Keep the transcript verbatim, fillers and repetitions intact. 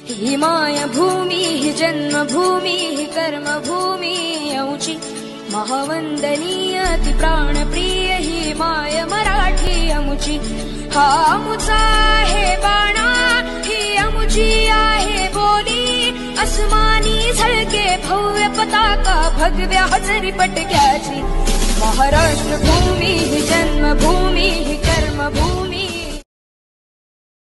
ही मायभूमी ही जन्मभूमी ही कर्मभूमी औची महावंदनीय ती प्राणप्रिय ही माय मराठी अमुची। हा अमुचा आहे बाणा ही अमुची आहे बोली अस्मानी झळके भव्य पताका भगव्या हजरी पटक्याची। महाराष्ट्र भूमी ही जन्मभूमी ही कर्मभूमी